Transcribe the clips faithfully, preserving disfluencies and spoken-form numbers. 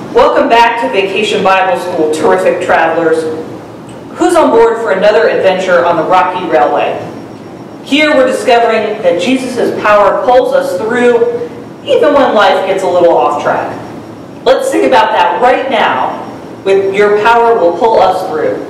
Welcome back to Vacation Bible School, terrific travelers. Who's on board for another adventure on the Rocky Railway? Here we're discovering that Jesus' power pulls us through even when life gets a little off track. Let's think about that right now with Your Power Will Pull Us Through.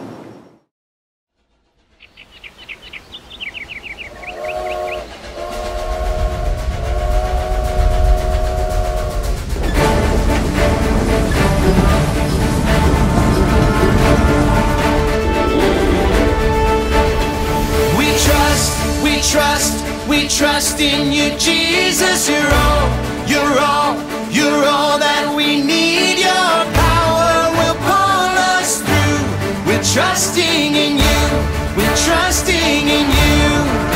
We trust in you, Jesus. You're all, you're all, you're all that we need. Your power will pull us through. We're trusting in you. We're trusting in you.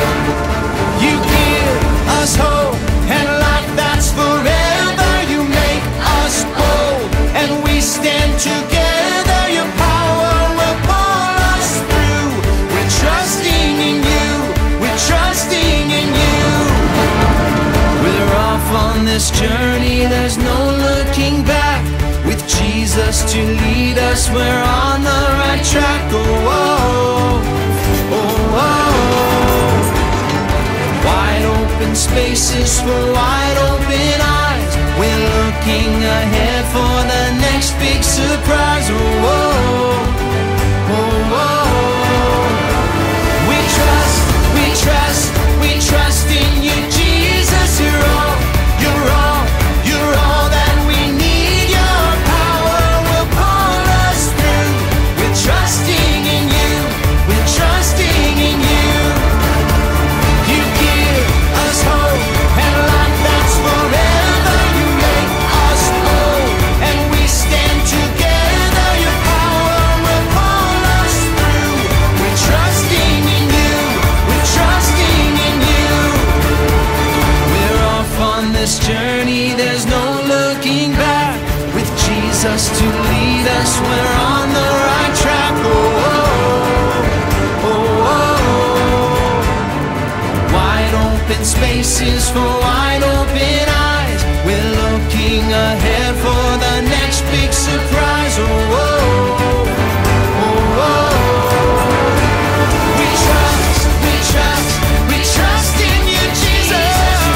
You give us hope and life that's forever. You make us bold and we stand together. Your power will pull us through. We're trusting in you. We're trusting in you. We're off on this journey, there's no looking back. With Jesus to lead us, we're on the right track. Oh, oh, oh, oh. Wide open spaces for wide open eyes. We're looking ahead for the next big surprise. Oh, oh, oh, oh. We trust, we trust, we trust in you, Jesus. You're all, you're all, you're all that we need. Your power will pull us through. We're trusting in you. We're trusting in you. You give us hope and life that's forever. You make us bold and we stand together. Your power will pull us through. We're trusting in you. We're trusting in you. We're off on this journey, there's no looking back. With Jesus to lead us, we're on the right track. Oh, oh, oh, oh. Wide open spaces for wide open eyes. We're looking ahead for the next big surprise. Oh, oh, oh, oh. We trust, we trust, we trust in you, Jesus.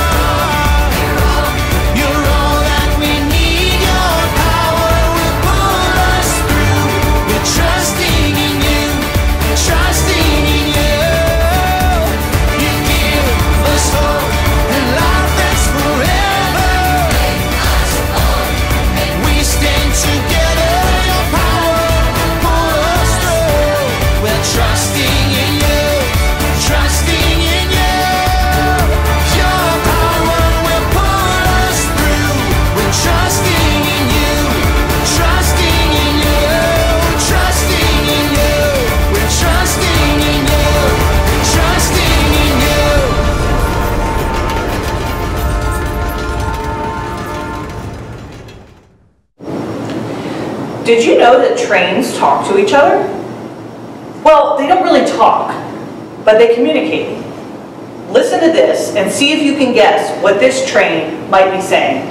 You're all that we need. Your power will pull us through. We're trusting in you. We're trusting in you. You give us hope and life that's forever. We stand together. Your power will pull us through. We're trusting in you. Trusting in you. Your power will pull us through. We're trusting in you. Trusting in you. Trusting in you. We're trusting in you. Trusting in you. Did you know that trains talk to each other? Well, they don't really talk, but they communicate. Listen to this and see if you can guess what this train might be saying.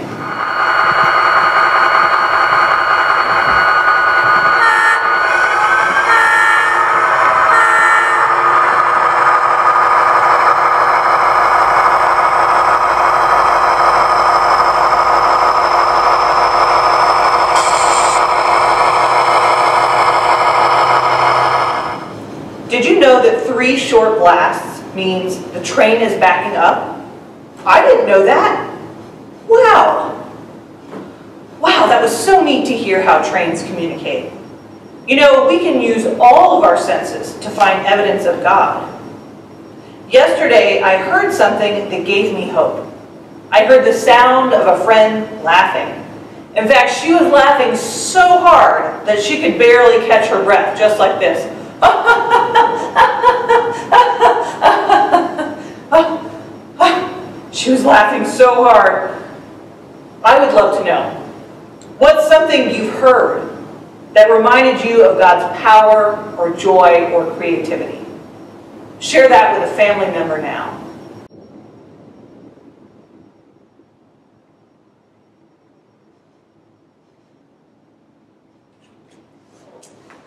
Did you know that three short blasts means the train is backing up? I didn't know that. Wow. Wow, that was so neat to hear how trains communicate. You know, we can use all of our senses to find evidence of God. Yesterday, I heard something that gave me hope. I heard the sound of a friend laughing. In fact, she was laughing so hard that she could barely catch her breath, just like this. She was laughing so hard. I would love to know, what's something you've heard that reminded you of God's power or joy or creativity? Share that with a family member now.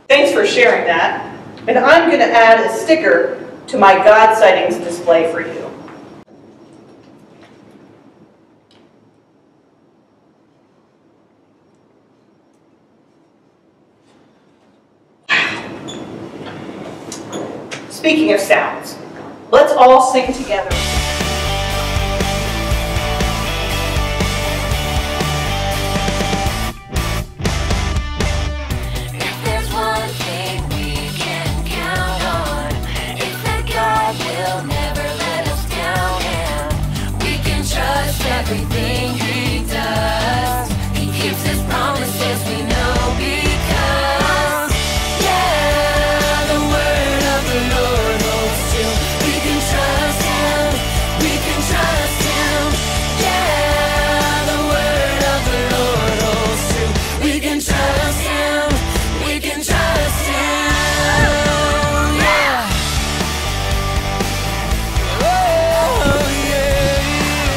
Thanks for sharing that. And I'm going to add a sticker to my God sightings display for you. Speaking of sounds, let's all sing together. If there's one thing we can count on, it's that God will never let us down, and we can trust everything He does. He keeps His promises, we know, because, yeah, the word of the Lord holds true. We can trust Him, we can trust Him. Yeah, the word of the Lord holds true. We can trust Him, we can trust Him. Yeah. Oh, yeah.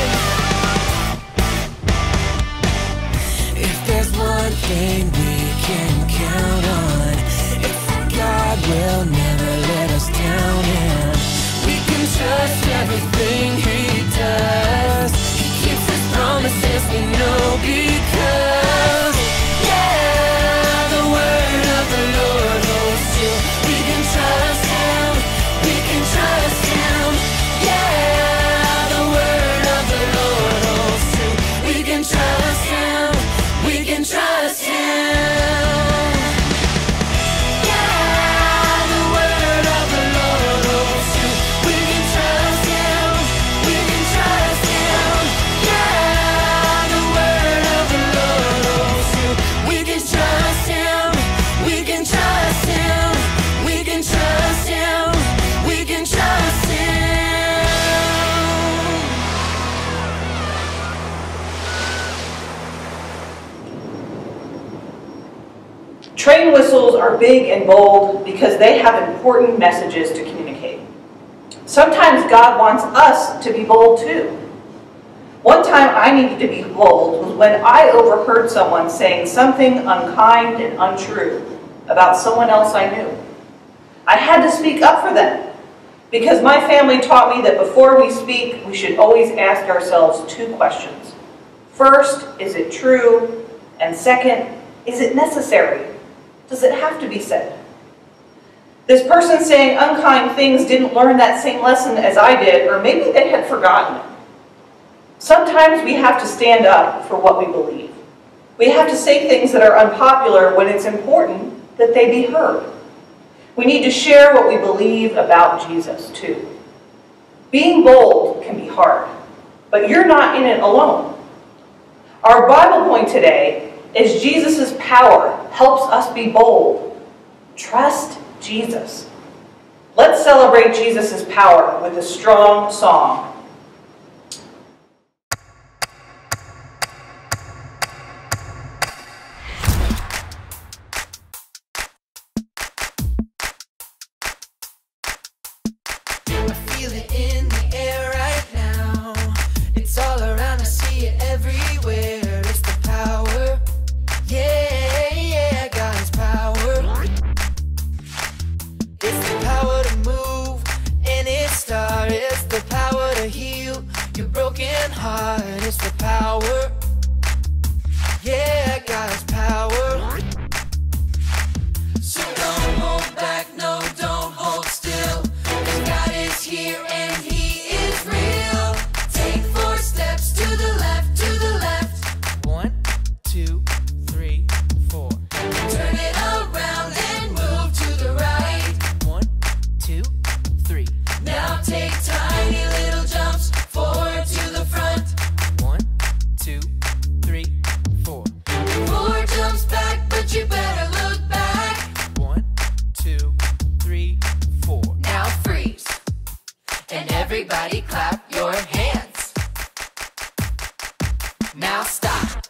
If there's one thing we can count on, it's that God will never let us down, and we can trust everything He does. He keeps His promises, we know, because, yeah, the word of the Lord holds true. We can trust Him, we can trust Him. Yeah, the word of the Lord holds true. We can trust Him, we can trust Him. Yeah, the word of the Lord holds true. We can trust Him, we can trust Him. Yeah, the word of the Lord holds true. We can trust Him, we can trust Him. We can trust Him, we can trust Him. Train whistles are big and bold because they have important messages to communicate. Sometimes God wants us to be bold too. One time I needed to be bold was when I overheard someone saying something unkind and untrue about someone else I knew. I had to speak up for them because my family taught me that before we speak, we should always ask ourselves two questions. First, is it true? And second, is it necessary? Does it have to be said? This person saying unkind things didn't learn that same lesson as I did, or maybe they had forgotten it. Sometimes we have to stand up for what we believe. We have to say things that are unpopular when it's important that they be heard. We need to share what we believe about Jesus too. Being bold can be hard, but you're not in it alone. Our Bible point today is Jesus' power helps us be bold. Trust Jesus. Let's celebrate Jesus' power with a strong song. I feel it in the air right now. It's all around, I see it everywhere. It's the power. Yeah, yeah, God's power. It's the power to move any star. It's the power to heal your broken heart. It's the power. Yeah, God's power. So don't hold back, no, don't hold still. 'Cause God is here and He is real. Take four steps to the left, to the left. One, two, three, four. Turn it around and move to the right. One, two, three. Now take tiny little jumps forward to the front. One, two, three, four. Four jumps back, but you better look back. One, two, three, four. Now freeze. And everybody clap your hands. Now stop.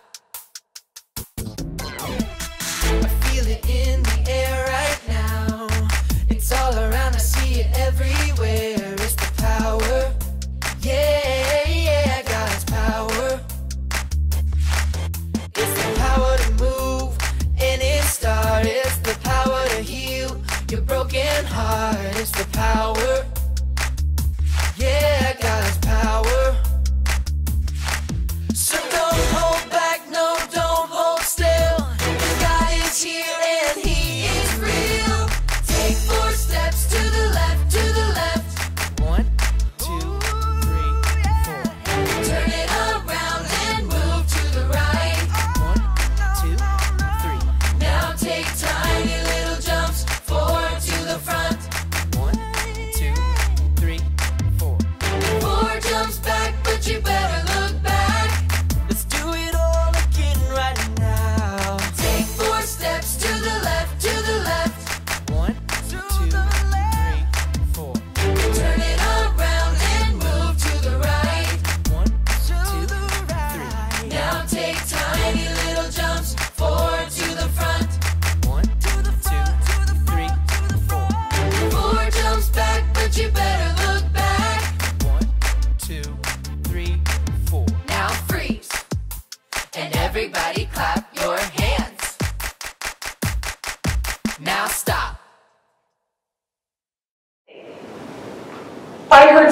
I feel it in the air right now. It's all around, I see it everywhere. It's the power. Yeah, yeah, God's power. It's the power to move any star. It's the power to heal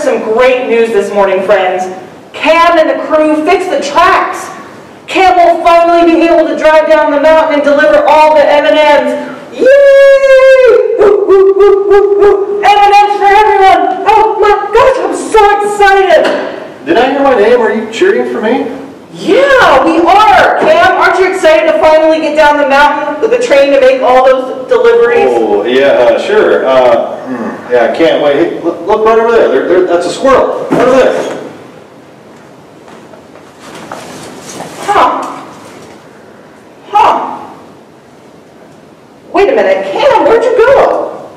some great news this morning, friends. Cam and the crew fixed the tracks. Cam will finally be able to drive down the mountain and deliver all the M and M's. Yay! Woo, woo, woo, woo, woo. M and M's for everyone. Oh my gosh, I'm so excited. Did I hear my name? Are you cheering for me? Yeah, we are. Cam, aren't you excited to finally get down the mountain with the train to make all those deliveries? Oh, yeah, uh, sure. Uh, hmm, yeah, I can't wait. Hey, look, look right over there. There, there. That's a squirrel. Right over there. Huh. Huh. Wait a minute. Cam, where'd you go?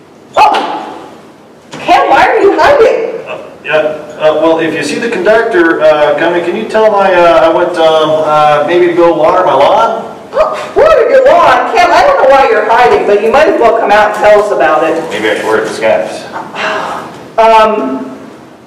Oh. Cam, why are you hiding? Uh, yeah. Uh, well, if you see the conductor uh, coming, can you tell my uh, I went um, uh, maybe to go water my lawn? Oh, water your lawn? Cam, I don't know why you're hiding, but you might as well come out and tell us about it. Maybe I should wear a disguise. Um,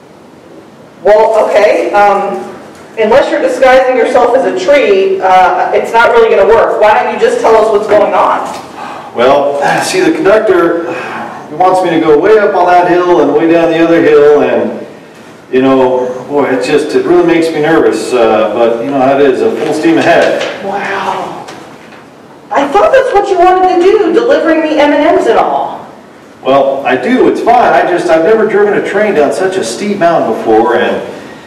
well, okay. Um, unless you're disguising yourself as a tree, uh, it's not really going to work. Why don't you just tell us what's going on? Well, see, the conductor wants me to go way up on that hill and way down the other hill, and you know, boy, it just, it really makes me nervous, uh, but you know how it is, a full steam ahead. Wow. I thought that's what you wanted to do, delivering the M and M's and all. Well, I do, it's fine. I just, I've never driven a train down such a steep mountain before, and,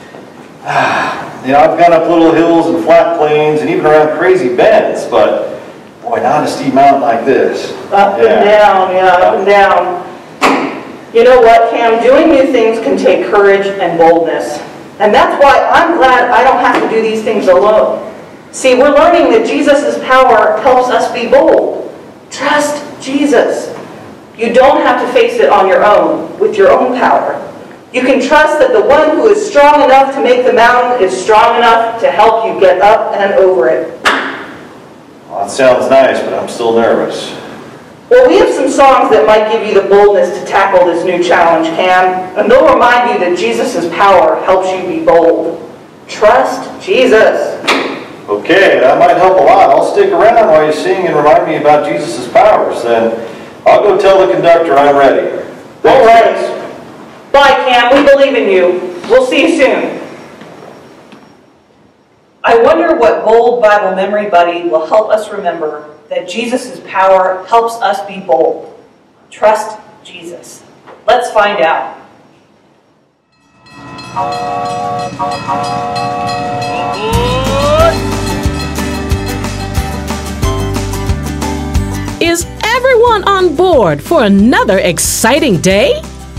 uh, you know, I've gone up little hills and flat plains and even around crazy bends, but, boy, not a steep mountain like this. Up yeah. and down, yeah, up and down. You know what, Cam? Doing new things can take courage and boldness. And that's why I'm glad I don't have to do these things alone. See, we're learning that Jesus' power helps us be bold. Trust Jesus. You don't have to face it on your own, with your own power. You can trust that the one who is strong enough to make the mountain is strong enough to help you get up and over it. Well, that sounds nice, but I'm still nervous. Well, we have some songs that might give you the boldness to tackle this new challenge, Cam. And they'll remind you that Jesus' power helps you be bold. Trust Jesus. Okay, that might help a lot. I'll stick around while you sing and remind me about Jesus' powers. Then I'll go tell the conductor I'm ready. All right. Bye, Cam. We believe in you. We'll see you soon. I wonder what bold Bible memory buddy will help us remember that Jesus' power helps us be bold. Trust Jesus. Let's find out. Is everyone on board for another exciting day?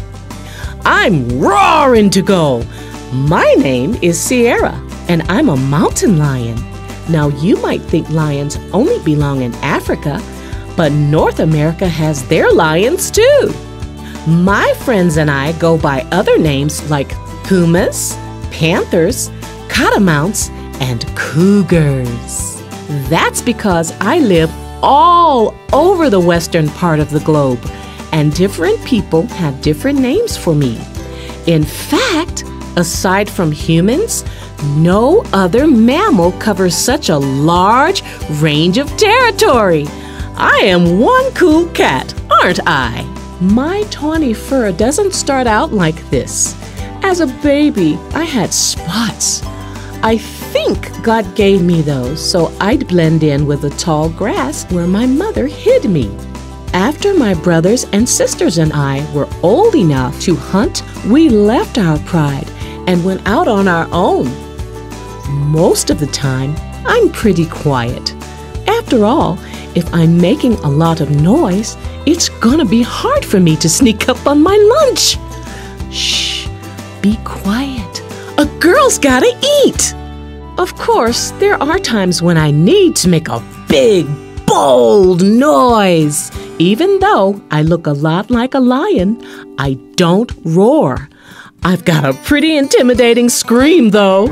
I'm roaring to go. My name is Sierra, and I'm a mountain lion. Now, you might think lions only belong in Africa, but North America has their lions too. My friends and I go by other names like pumas, panthers, catamounts, and cougars. That's because I live all over the western part of the globe, and different people have different names for me. In fact, aside from humans, no other mammal covers such a large range of territory. I am one cool cat, aren't I? My tawny fur doesn't start out like this. As a baby, I had spots. I think God gave me those so I'd blend in with the tall grass where my mother hid me. After my brothers and sisters and I were old enough to hunt, we left our pride and went out on our own. Most of the time, I'm pretty quiet. After all, if I'm making a lot of noise, it's gonna be hard for me to sneak up on my lunch. Shh, be quiet. A girl's gotta eat. Of course, there are times when I need to make a big, bold noise. Even though I look a lot like a lion, I don't roar. I've got a pretty intimidating scream, though.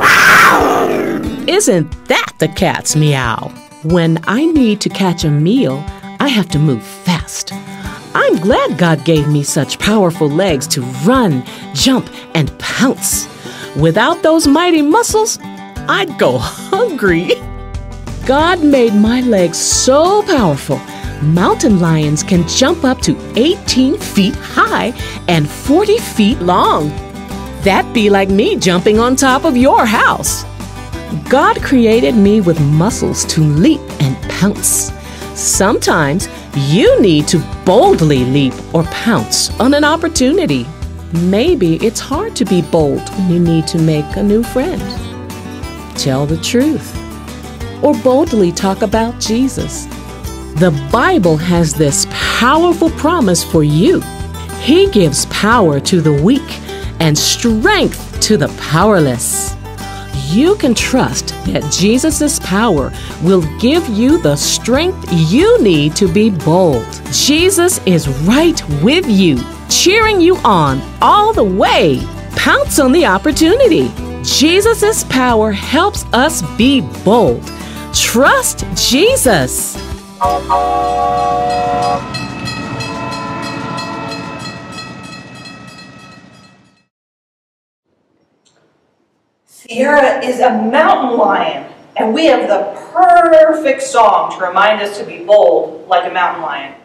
Isn't that the cat's meow? When I need to catch a meal, I have to move fast. I'm glad God gave me such powerful legs to run, jump, and pounce. Without those mighty muscles, I'd go hungry. God made my legs so powerful, mountain lions can jump up to eighteen feet high and forty feet long. That'd be like me jumping on top of your house. God created me with muscles to leap and pounce. Sometimes you need to boldly leap or pounce on an opportunity. Maybe it's hard to be bold when you need to make a new friend, tell the truth, or boldly talk about Jesus. The Bible has this powerful promise for you. He gives power to the weak and strength to the powerless. You can trust that Jesus' power will give you the strength you need to be bold. Jesus is right with you, cheering you on all the way. Pounce on the opportunity. Jesus' power helps us be bold. Trust Jesus. Sierra is a mountain lion, and we have the perfect song to remind us to be bold like a mountain lion.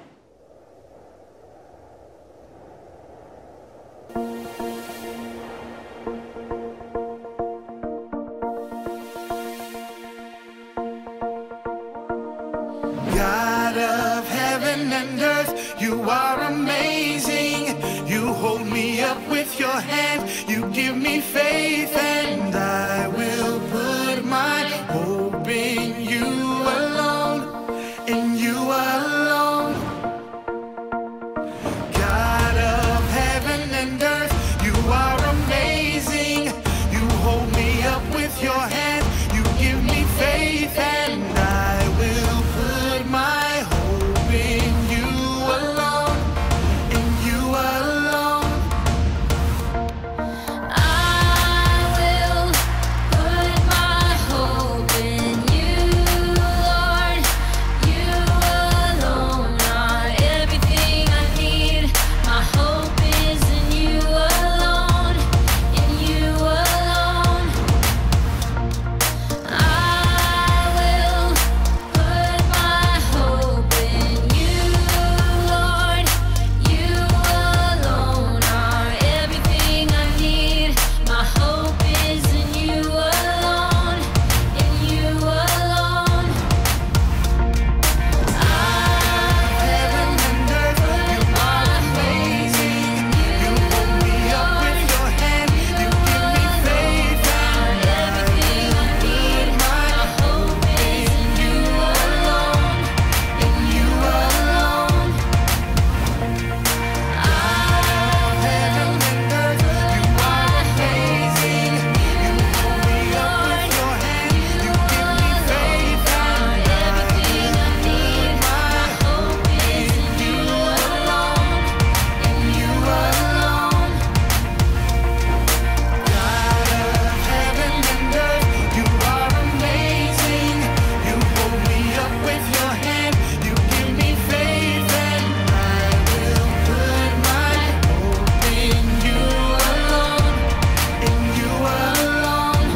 God of heaven and earth, you are amazing. You hold me up with your hand, you give me faith, and I will put my hope in you alone, in you alone. God of heaven and earth, you are amazing. You hold me up with your hand, you give me faith, and I will put my hope in you alone, in you alone. I will put my hope in you, Lord. You alone are everything I need. My hope is in you alone, in you alone. I will put my hope in you, Lord. You alone are everything I need. My hope is in you alone, in you alone. Heaven and earth, you are amazing. You hold me up with your hand, you give me faith, and Everything I need. my My hope is in you alone, in you alone. heaven and earth, you are amazing. You hold me up with your hand, you give me faith, and Everything I need. My hope is in you alone, in you alone. God of heaven and earth, you are amazing. You hold me up with your hand, you give me faith, and I will put my hope in you alone, in you alone.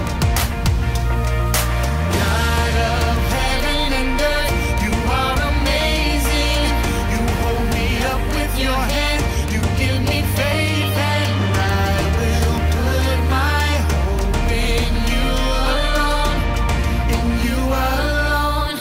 God of heaven and earth, you are amazing. You hold me up with your hand, you give me faith, and I will put my hope in you alone, in you alone.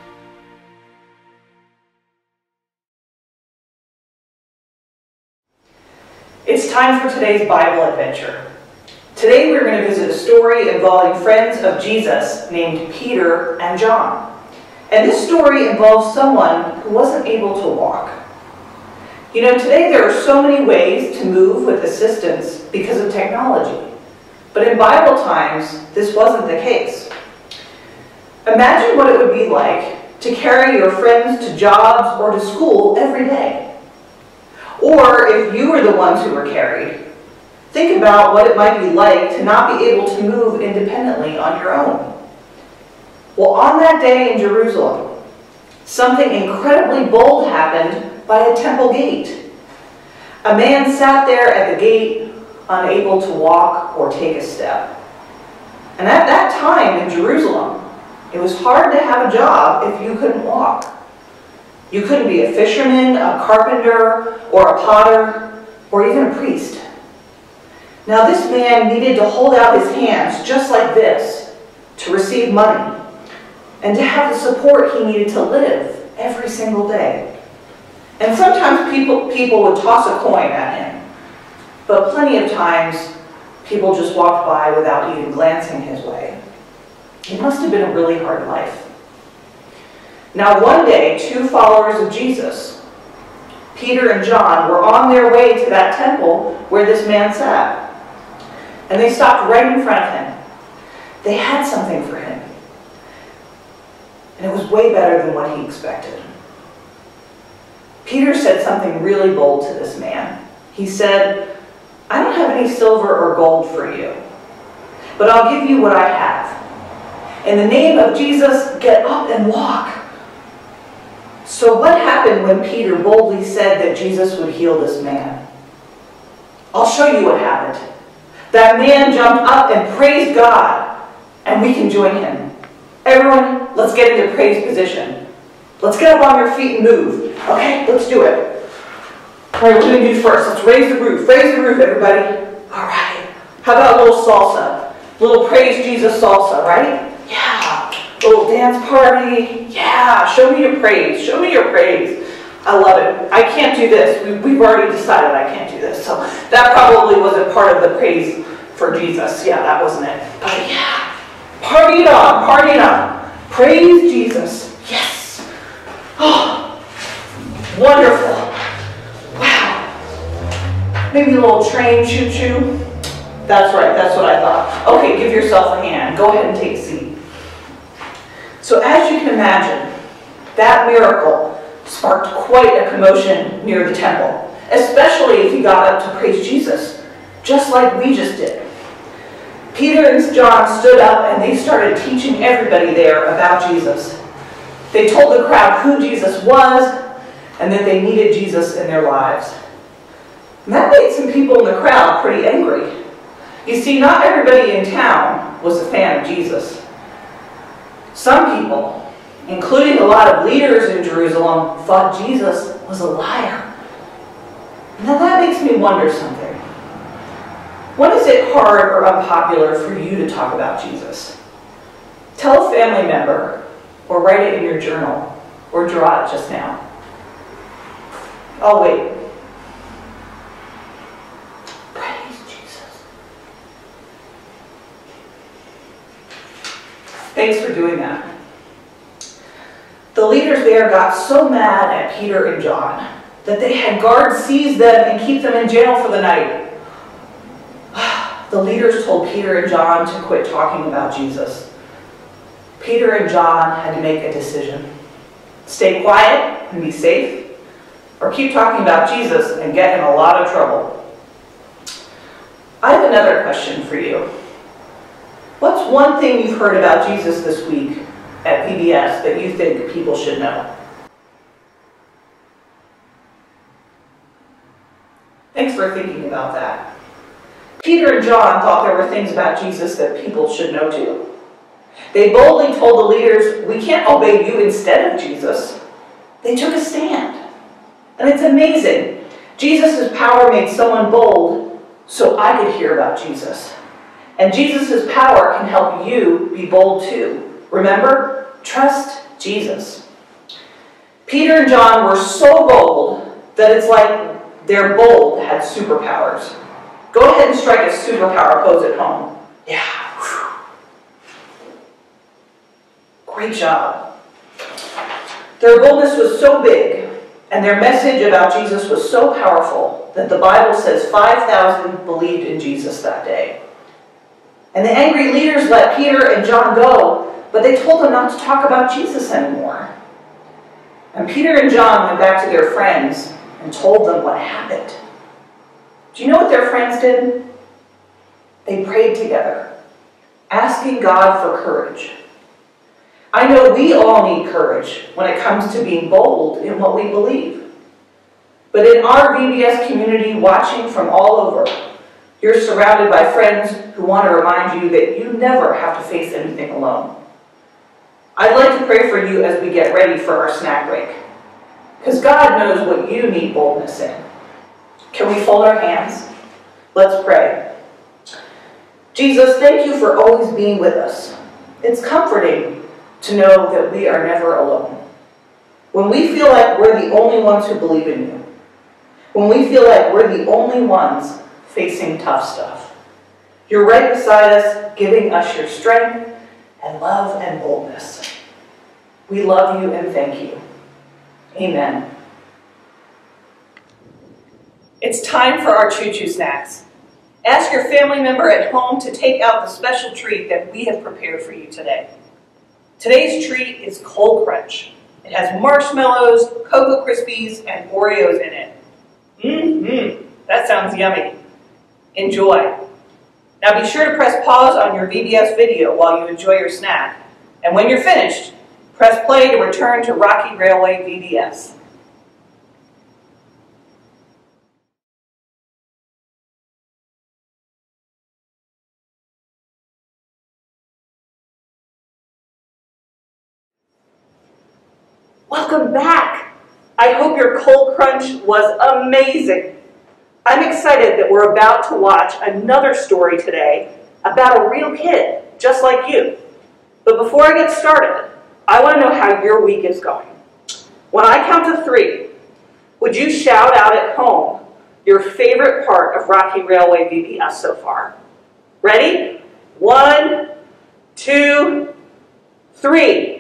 It's time for today's Bible adventure. Today we're going to visit a story involving friends of Jesus named Peter and John. And this story involves someone who wasn't able to walk. You know, today there are so many ways to move with assistance because of technology. But in Bible times, this wasn't the case. Imagine what it would be like to carry your friends to jobs or to school every day. Or if you were the ones who were carried, think about what it might be like to not be able to move independently on your own. Well, on that day in Jerusalem, something incredibly bold happened by a temple gate. A man sat there at the gate, unable to walk or take a step. And at that time in Jerusalem, it was hard to have a job if you couldn't walk. You couldn't be a fisherman, a carpenter, or a potter, or even a priest. Now this man needed to hold out his hands just like this to receive money and to have the support he needed to live every single day. And sometimes people, people would toss a coin at him, but plenty of times people just walked by without even glancing his way. It must have been a really hard life. Now one day, two followers of Jesus, Peter and John, were on their way to that temple where this man sat. And they stopped right in front of him. They had something for him. And it was way better than what he expected. Peter said something really bold to this man. He said, "I don't have any silver or gold for you, but I'll give you what I have. In the name of Jesus, get up and walk." So what happened when Peter boldly said that Jesus would heal this man? I'll show you what happened. That man jumped up and praised God, and we can join him. Everyone, let's get into praise position. Let's get up on your feet and move. Okay, let's do it. All right, what are we going to do first? Let's raise the roof. Raise the roof, everybody. All right. How about a little salsa? A little praise Jesus salsa, right? Yeah. A little dance party. Yeah. Show me your praise. Show me your praise. I love it. I can't do this. We, we've already decided I can't do this. So that probably wasn't part of the praise for Jesus. Yeah, that wasn't it. But yeah. Party it on. Party it on. Praise Jesus. Yes. Oh, wonderful. Wow. Maybe a little train choo-choo. That's right. That's what I thought. Okay, give yourself a hand. Go ahead and take a seat. So as you can imagine, that miracle sparked quite a commotion near the temple, especially if you got up to praise Jesus, just like we just did. Peter and John stood up and they started teaching everybody there about Jesus. They told the crowd who Jesus was and that they needed Jesus in their lives. And that made some people in the crowd pretty angry. You see, not everybody in town was a fan of Jesus. Some people, including a lot of leaders in Jerusalem, thought Jesus was a liar. Now that makes me wonder something. When is it hard or unpopular for you to talk about Jesus? Tell a family member, or write it in your journal, or draw it just now. I'll wait. Praise Jesus. Thanks for doing that. The leaders there got so mad at Peter and John that they had guards seize them and keep them in jail for the night. The leaders told Peter and John to quit talking about Jesus. Peter and John had to make a decision. Stay quiet and be safe, or keep talking about Jesus and get in a lot of trouble. I have another question for you. What's one thing you've heard about Jesus this week at V B S that you think people should know? Thanks for thinking about that. Peter and John thought there were things about Jesus that people should know too. They boldly told the leaders, "We can't obey you instead of Jesus." They took a stand. And it's amazing. Jesus' power made someone bold so I could hear about Jesus. And Jesus' power can help you be bold too. Remember, trust Jesus. Peter and John were so bold that it's like their bold had superpowers. Go ahead and strike a superpower pose at home. Yeah. Great job. Their boldness was so big, and their message about Jesus was so powerful that the Bible says five thousand believed in Jesus that day. And the angry leaders let Peter and John go, but they told them not to talk about Jesus anymore. And Peter and John went back to their friends and told them what happened. Do you know what their friends did? They prayed together, asking God for courage. I know we all need courage when it comes to being bold in what we believe. But in our V B S community, watching from all over, you're surrounded by friends who want to remind you that you never have to face anything alone. I'd like to pray for you as we get ready for our snack break, because God knows what you need boldness in. Can we fold our hands? Let's pray. Jesus, thank you for always being with us. It's comforting to know that we are never alone. When we feel like we're the only ones who believe in you, when we feel like we're the only ones facing tough stuff, you're right beside us, giving us your strength and love and boldness. We love you and thank you. Amen. It's time for our Choo Choo Snacks. Ask your family member at home to take out the special treat that we have prepared for you today. Today's treat is Cold Crunch. It has marshmallows, Cocoa Krispies, and Oreos in it. Mmm, that sounds yummy. Enjoy. Now be sure to press pause on your V B S video while you enjoy your snack. And when you're finished, press play to return to Rocky Railway V B S. Welcome back! I hope your Cold Crunch was amazing. I'm excited that we're about to watch another story today about a real kid, just like you. But before I get started, I want to know how your week is going. When I count to three, would you shout out at home your favorite part of Rocky Railway V B S so far? Ready? One, two, three.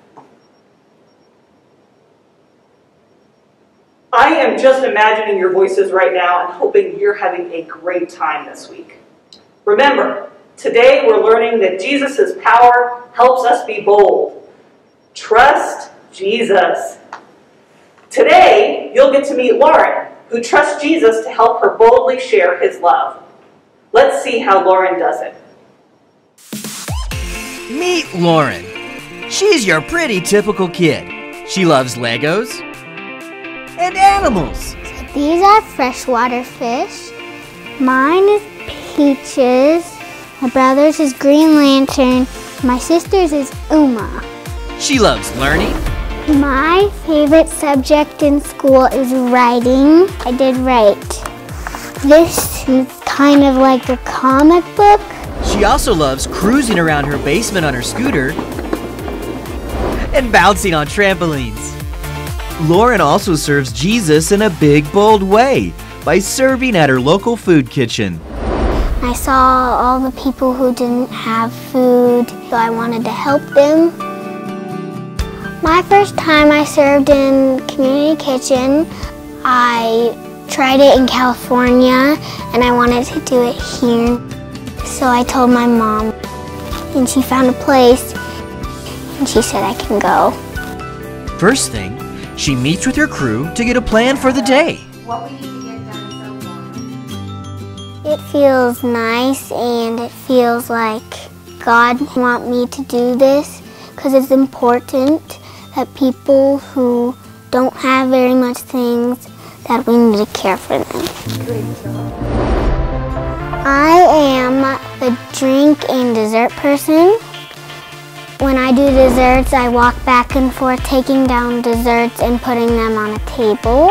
I am just imagining your voices right now and hoping you're having a great time this week. Remember, today we're learning that Jesus' power helps us be bold. Trust Jesus. Today, you'll get to meet Lauren, who trusts Jesus to help her boldly share his love. Let's see how Lauren does it. Meet Lauren. She's your pretty typical kid. She loves Legos and animals. These are freshwater fish. Mine is Peaches. My brother's is Green Lantern. My sister's is Uma. She loves learning. My favorite subject in school is writing. I did write. This is kind of like a comic book. She also loves cruising around her basement on her scooter and bouncing on trampolines. Lauren also serves Jesus in a big, bold way by serving at her local food kitchen. I saw all the people who didn't have food, so I wanted to help them. My first time I served in community kitchen, I tried it in California and I wanted to do it here. So I told my mom and she found a place and she said I can go. First thing, she meets with her crew to get a plan for the day. What we need to get done so far. It feels nice and it feels like God wants me to do this because it's important that people who don't have very much things, that we need to care for them. Great job. I am the drink and dessert person. When I do desserts, I walk back and forth taking down desserts and putting them on a table.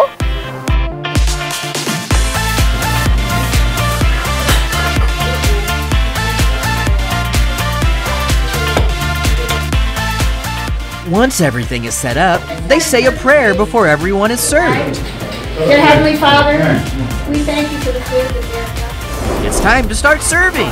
Once everything is set up, they say a prayer before everyone is served. Dear Heavenly Father, we thank you for the food that you have done. It's time to start serving.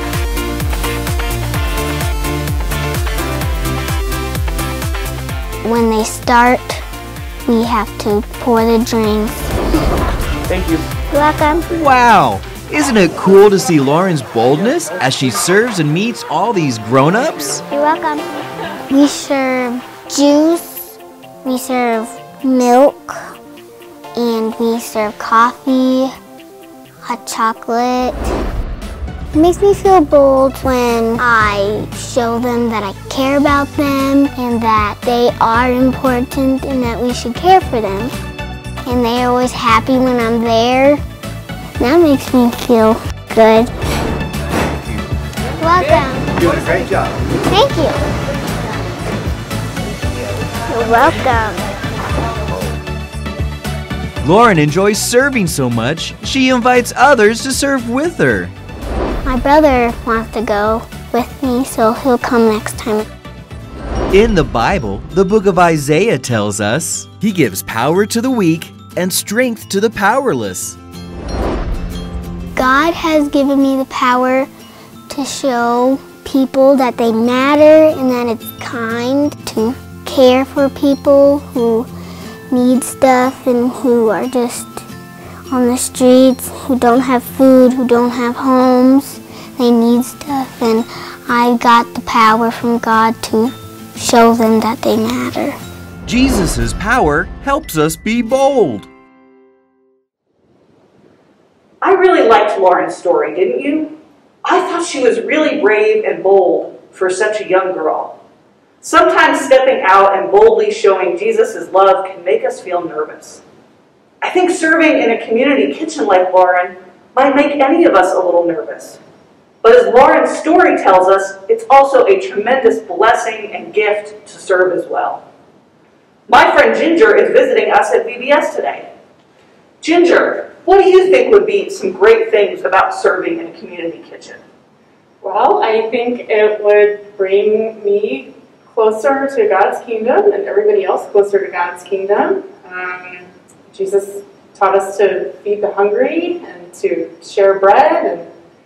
When they start, we have to pour the drinks. Thank you. You're welcome. Wow! Isn't it cool to see Lauren's boldness as she serves and meets all these grown-ups? You're welcome. We serve juice, we serve milk, and we serve coffee, hot chocolate. It makes me feel bold when I show them that I care about them and that they are important and that we should care for them. And they're always happy when I'm there. That makes me feel good. Welcome. You're doing a great job. Thank you. You're welcome. Lauren enjoys serving so much, she invites others to serve with her. My brother wants to go with me, so he'll come next time. In the Bible, the book of Isaiah tells us, He gives power to the weak and strength to the powerless. God has given me the power to show people that they matter and that it's kind to care for people who need stuff and who are just on the streets, who don't have food, who don't have homes. They need stuff, and I got the power from God to show them that they matter. Jesus' power helps us be bold. I really liked Lauren's story, didn't you? I thought she was really brave and bold for such a young girl. Sometimes stepping out and boldly showing Jesus' love can make us feel nervous. I think serving in a community kitchen like Lauren might make any of us a little nervous. But as Lauren's story tells us, it's also a tremendous blessing and gift to serve as well. My friend Ginger is visiting us at V B S today. Ginger, what do you think would be some great things about serving in a community kitchen? Well, I think it would bring me closer to God's kingdom and everybody else closer to God's kingdom. Um, Jesus taught us to feed the hungry and to share bread and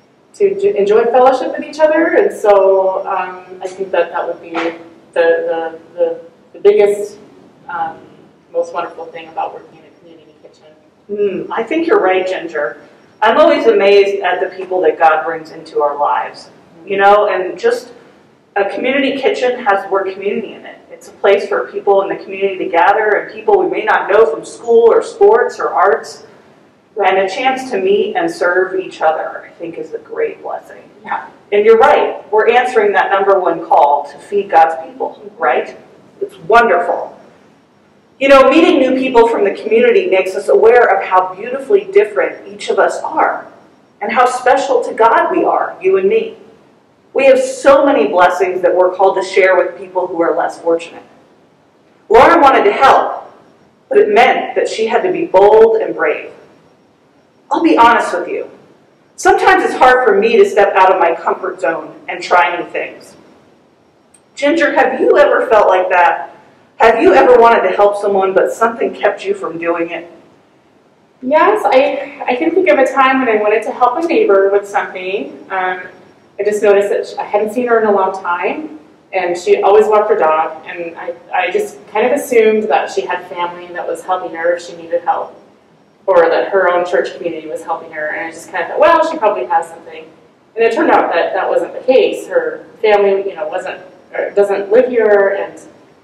to enjoy fellowship with each other, and so um, I think that that would be the, the, the, the biggest, um, most wonderful thing about working in a community kitchen. Mm, I think you're right, Ginger. I'm always amazed at the people that God brings into our lives. You know, and just a community kitchen has the word community in it. It's a place for people in the community to gather and people we may not know from school or sports or arts. And a chance to meet and serve each other, I think, is a great blessing. Yeah. And you're right. We're answering that number one call to feed God's people, right? It's wonderful. You know, meeting new people from the community makes us aware of how beautifully different each of us are and how special to God we are, you and me. We have so many blessings that we're called to share with people who are less fortunate. Lauren wanted to help, but it meant that she had to be bold and brave. I'll be honest with you. Sometimes it's hard for me to step out of my comfort zone and try new things. Ginger, have you ever felt like that? Have you ever wanted to help someone, but something kept you from doing it? Yes, I, I can think of a time when I wanted to help a neighbor with something. Um, I just noticed that she, I hadn't seen her in a long time, and she always walked her dog, and I, I just kind of assumed that she had family that was helping her if she needed help, or that her own church community was helping her, and I just kind of thought, well, she probably has something. And it turned out that that wasn't the case. Her family, you know, wasn't, or doesn't live here, and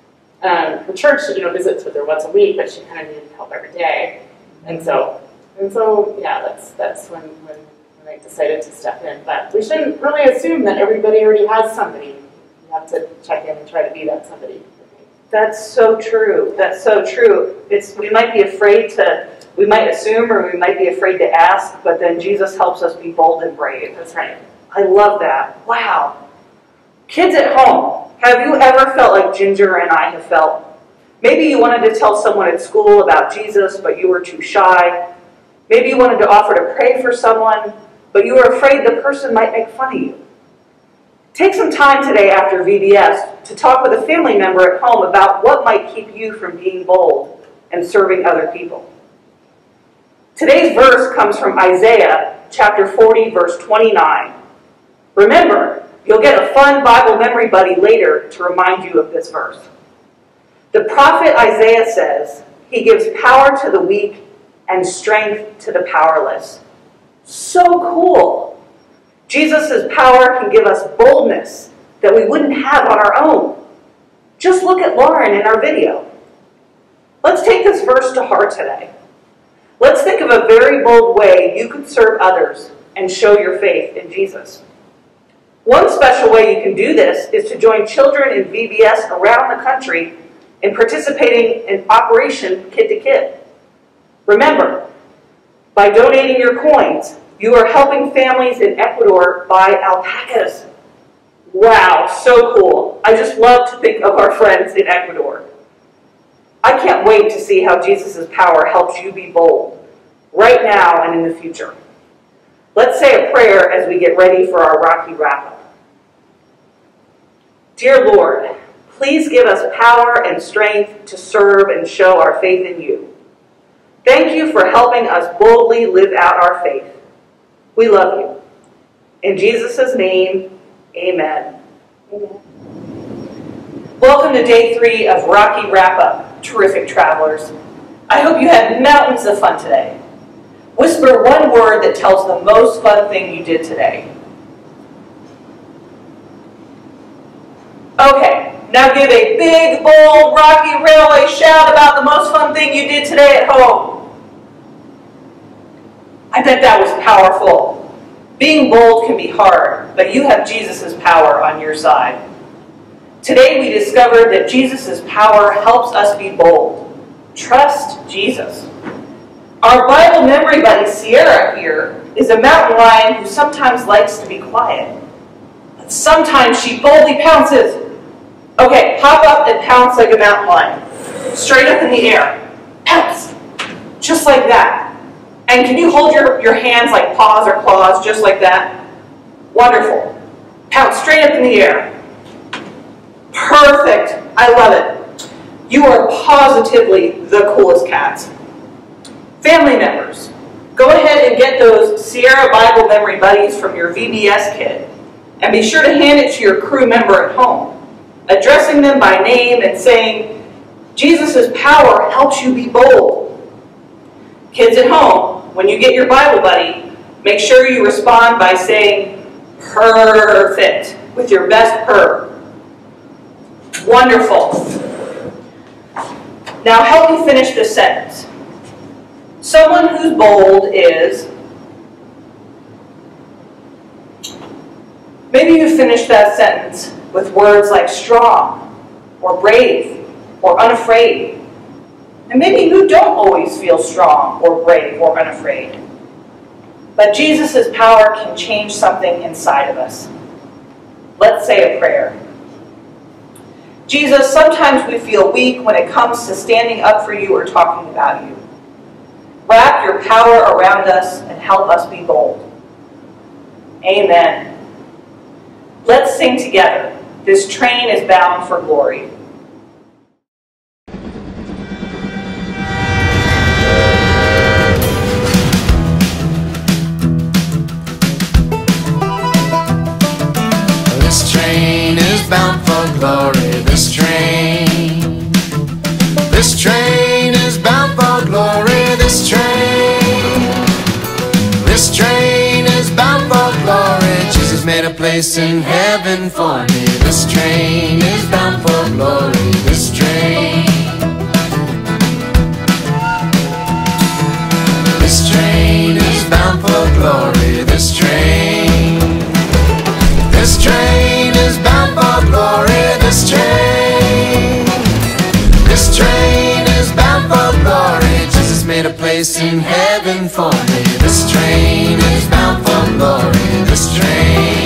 um, her church, you know, visits with her once a week, but she kind of needed help every day. And so, and so, yeah, that's that's when, when, when I decided to step in. But we shouldn't really assume that everybody already has somebody. You have to check in and try to be that somebody. That's so true. That's so true. It's we might be afraid to, we might assume or we might be afraid to ask, but then Jesus helps us be bold and brave. That's right. I love that. Wow. Kids at home, have you ever felt like Ginger and I have felt? Maybe you wanted to tell someone at school about Jesus, but you were too shy. Maybe you wanted to offer to pray for someone, but you were afraid the person might make fun of you. Take some time today after V B S to talk with a family member at home about what might keep you from being bold and serving other people. Today's verse comes from Isaiah chapter forty, verse twenty-nine. Remember, you'll get a fun Bible memory buddy later to remind you of this verse. The prophet Isaiah says, he gives power to the weak and strength to the powerless. So cool. Jesus' power can give us boldness that we wouldn't have on our own. Just look at Lauren in our video. Let's take this verse to heart today. Let's think of a very bold way you could serve others and show your faith in Jesus. One special way you can do this is to join children in V B S around the country in participating in Operation Kid to Kid. Remember, by donating your coins, you are helping families in Ecuador buy alpacas. Wow, so cool. I just love to think of our friends in Ecuador. I can't wait to see how Jesus' power helps you be bold, right now and in the future. Let's say a prayer as we get ready for our Rocky wrap-up. Dear Lord, please give us power and strength to serve and show our faith in you. Thank you for helping us boldly live out our faith. We love you. In Jesus' name, amen. Amen. Welcome to day three of Rocky Wrap-Up, terrific travelers. I hope you had mountains of fun today. Whisper one word that tells the most fun thing you did today. Okay, now give a big, bold, Rocky Railway shout about the most fun thing you did today at home. I bet that was powerful. Being bold can be hard, but you have Jesus' power on your side. Today we discovered that Jesus' power helps us be bold. Trust Jesus. Our Bible memory buddy Sierra here is a mountain lion who sometimes likes to be quiet. But sometimes she boldly pounces. Okay, hop up and pounce like a mountain lion. Straight up in the air. Pounce. Just like that. And can you hold your, your hands like paws or claws, just like that? Wonderful. Pounce straight up in the air. Perfect. I love it. You are positively the coolest cats. Family members, go ahead and get those Sierra Bible memory buddies from your V B S kit and be sure to hand it to your crew member at home, addressing them by name and saying, Jesus' power helps you be bold. Kids at home, when you get your Bible buddy, make sure you respond by saying, perfect, with your best purr. Wonderful. Now help me finish this sentence. Someone who's bold is, maybe you finish that sentence with words like strong, or brave, or unafraid. And maybe you don't always feel strong, or brave, or unafraid. But Jesus' power can change something inside of us. Let's say a prayer. Jesus, sometimes we feel weak when it comes to standing up for you or talking about you. Wrap your power around us and help us be bold. Amen. Let's sing together. This train is bound for glory. This train is bound for glory. This train. This train is bound for glory. This train, this train is bound for glory. Jesus made a place in heaven for me. This train is bound for glory. This train, this train is bound for glory. This train, this train is bound for glory. This train, this train is bound for glory. Made a place in heaven for me. This train is bound for glory. This train.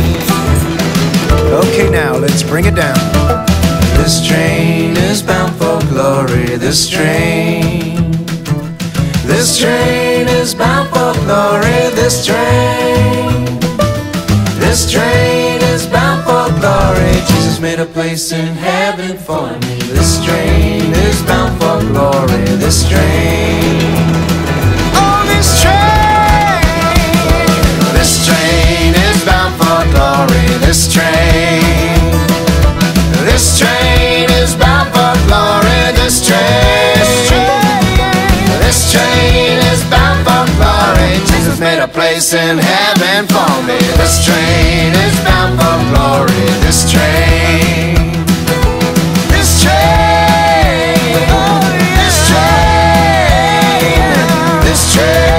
Okay, now let's bring it down. This train is bound for glory. This train. This train is bound for glory. This train. This train is bound for glory. Jesus made a place in heaven for me. This train is bound for glory. This train. Oh, this train. This train is bound for glory. This train. This train is bound for glory. This train. This train is bound for glory. Jesus made a place in heaven for me. This train is bound for glory. This train. This train. This train. This train.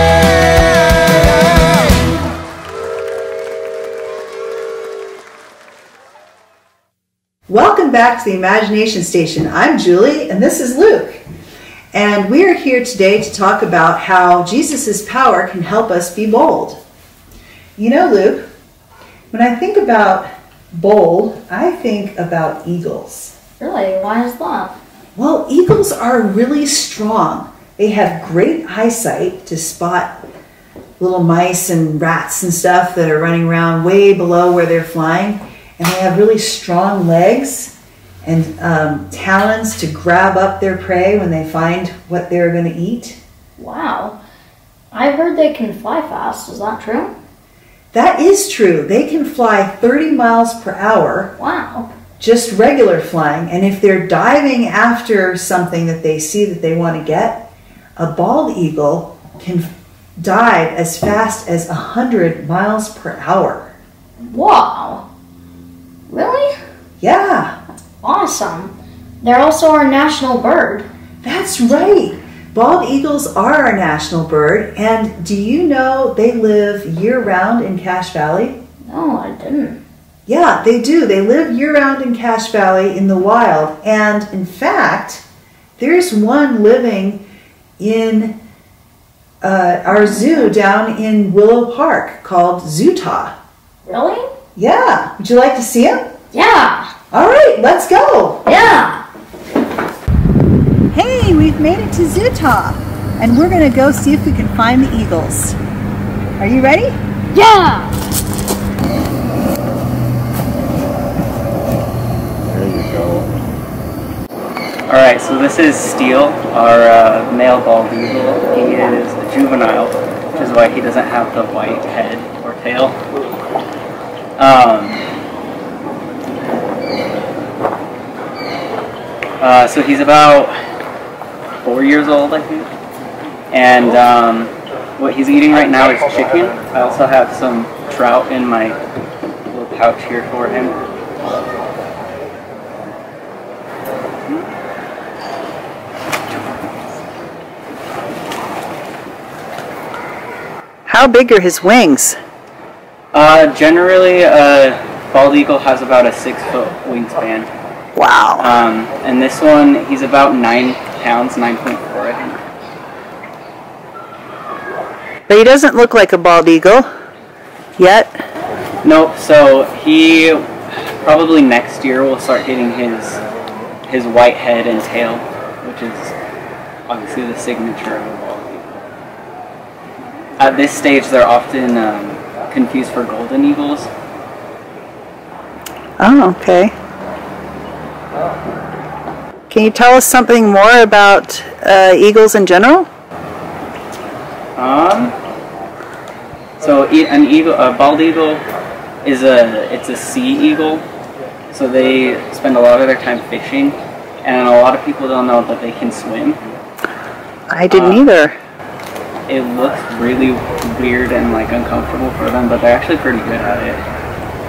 Welcome back to the Imagination Station. I'm Julie and this is Luke. And we are here today to talk about how Jesus' power can help us be bold. You know, Luke, when I think about bold, I think about eagles. Really? Why is that? Well, eagles are really strong. They have great eyesight to spot little mice and rats and stuff that are running around way below where they're flying. And they have really strong legs and um, talons to grab up their prey when they find what they're going to eat. Wow. I heard they can fly fast. Is that true? That is true. They can fly thirty miles per hour. Wow. Just regular flying. And if they're diving after something that they see that they want to get, a bald eagle can dive as fast as one hundred miles per hour. Wow. Really? Yeah. Awesome. They're also our national bird. That's right. Bald eagles are our national bird. And do you know they live year-round in Cache Valley? No, I didn't. Yeah, they do. They live year-round in Cache Valley in the wild. And in fact, there's one living in uh, our zoo down in Willow Park called Zootah. Really? Yeah. Would you like to see him? Yeah. All right, let's go. Yeah. Hey, we've made it to Zootah, and we're going to go see if we can find the eagles. Are you ready? Yeah. There you go. All right, so this is Steel, our uh, male bald eagle. He is a juvenile, which is why he doesn't have the white head or tail. Um, uh, so he's about four years old, I think. And um, what he's eating right now is chicken. I also have some trout in my little pouch here for him. How big are his wings? Uh, generally, a bald eagle has about a six foot wingspan. Wow. Um, and this one, he's about nine pounds, nine point four, I think. But he doesn't look like a bald eagle yet. Nope. So he probably next year will start getting his his white head and tail, which is obviously the signature of a bald eagle. At this stage, they're often um, confused for golden eagles. Oh, okay. Can you tell us something more about uh, eagles in general? Um. So e an eagle, a bald eagle, is a it's a sea eagle. So they spend a lot of their time fishing, and a lot of people don't know that they can swim. I didn't uh, either. It looks really weird and like uncomfortable for them, but they're actually pretty good at it.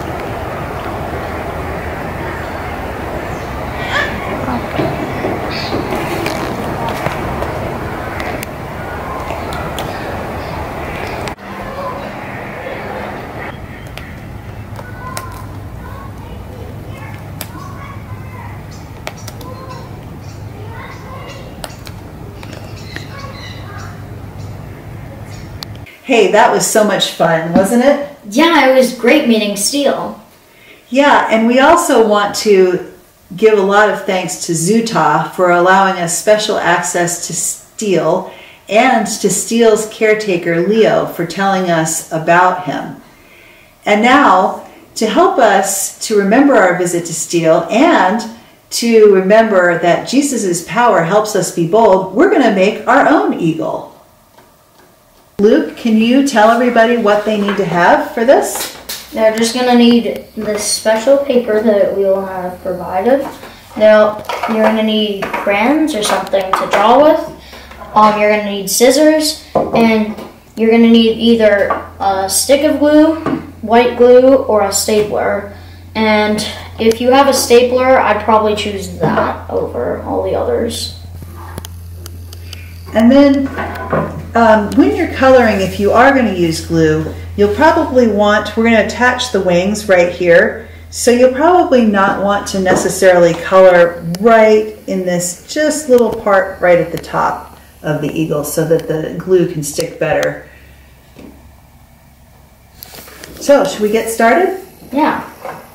Hey, that was so much fun, wasn't it? Yeah, it was great meeting Steel. Yeah, and we also want to give a lot of thanks to Zootah for allowing us special access to Steel, and to Steel's caretaker, Leo, for telling us about him. And now, to help us to remember our visit to Steel and to remember that Jesus' power helps us be bold, we're going to make our own eagle. Luke, can you tell everybody what they need to have for this? They're just going to need this special paper that we will have provided. Now, you're going to need crayons or something to draw with. Um, you're going to need scissors, and you're going to need either a stick of glue, white glue, or a stapler. And if you have a stapler, I'd probably choose that over all the others. And then um, when you're coloring, if you are going to use glue, you'll probably want, we're going to attach the wings right here, so you'll probably not want to necessarily color right in this just little part right at the top of the eagle so that the glue can stick better. So, should we get started? Yeah.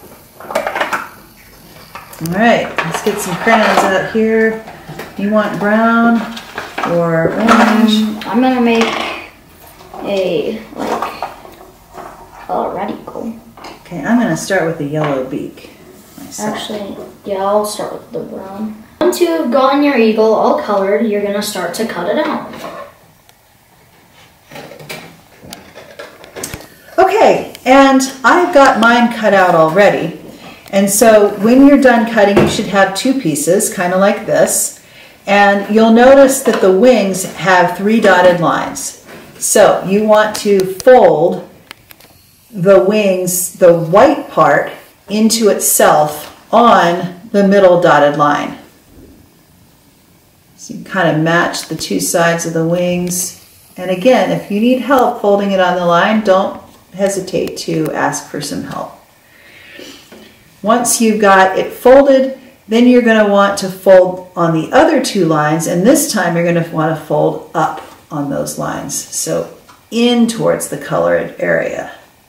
All right, let's get some crayons out here. You want brown or orange? Um, I'm gonna make a like a radical. Okay, I'm going to start with the yellow beak myself. Actually, yeah, I'll start with the brown. Once you've gotten your eagle all colored, you're going to start to cut it out. Okay, and I've got mine cut out already. And so when you're done cutting, you should have two pieces, kind of like this. And you'll notice that the wings have three dotted lines. So you want to fold the wings, the white part, into itself on the middle dotted line. So you kind of match the two sides of the wings. And again, if you need help folding it on the line, don't hesitate to ask for some help. Once you've got it folded, then you're going to want to fold on the other two lines, and this time you're going to want to fold up on those lines, so in towards the colored area.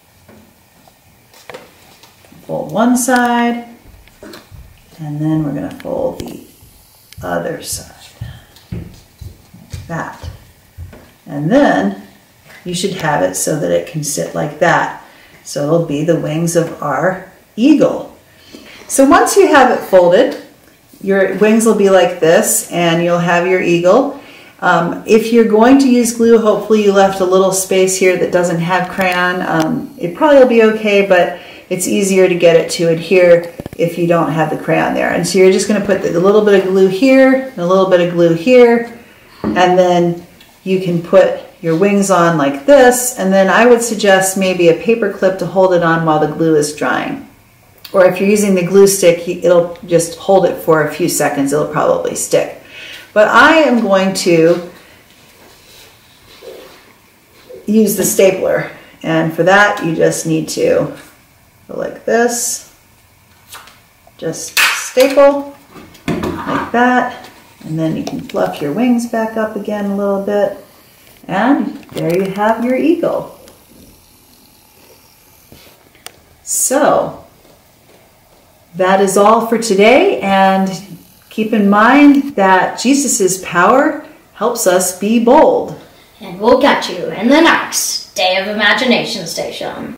Fold one side, and then we're going to fold the other side, like that. And then you should have it so that it can sit like that. So it'll be the wings of our eagle. So once you have it folded, your wings will be like this, and you'll have your eagle. Um, if you're going to use glue, hopefully you left a little space here that doesn't have crayon. Um, it probably will be okay, but it's easier to get it to adhere if you don't have the crayon there. And so you're just going to put a little bit of glue here, and a little bit of glue here, and then you can put your wings on like this, and then I would suggest maybe a paper clip to hold it on while the glue is drying. Or if you're using the glue stick, it'll just hold it for a few seconds. It'll probably stick. But I am going to use the stapler. And for that, you just need to go like this. Just staple like that. And then you can fluff your wings back up again a little bit. And there you have your eagle. So that is all for today, and keep in mind that Jesus' power helps us be bold. And we'll catch you in the next Day of Imagination Station.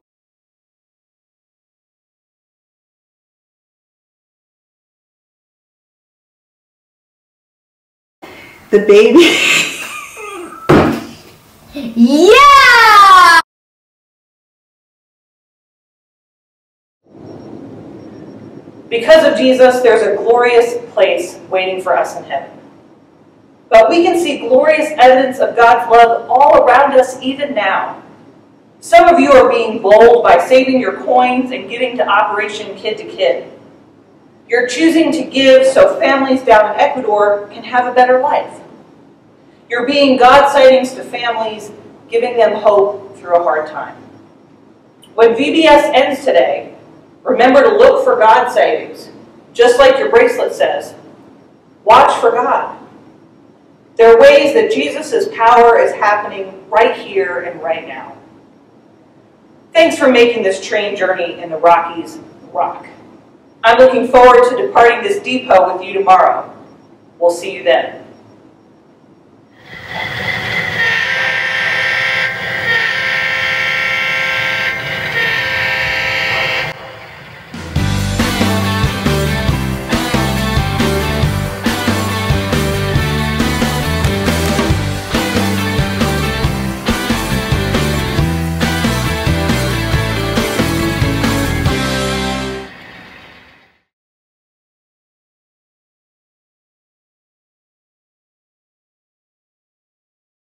The baby. Yeah! Because of Jesus, there's a glorious place waiting for us in heaven. But we can see glorious evidence of God's love all around us even now. Some of you are being bold by saving your coins and giving to Operation Kid to Kid. You're choosing to give so families down in Ecuador can have a better life. You're being God sightings to families, giving them hope through a hard time. When V B S ends today, remember to look for God sightings, just like your bracelet says. Watch for God. There are ways that Jesus' power is happening right here and right now. Thanks for making this train journey in the Rockies rock. I'm looking forward to departing this depot with you tomorrow. We'll see you then.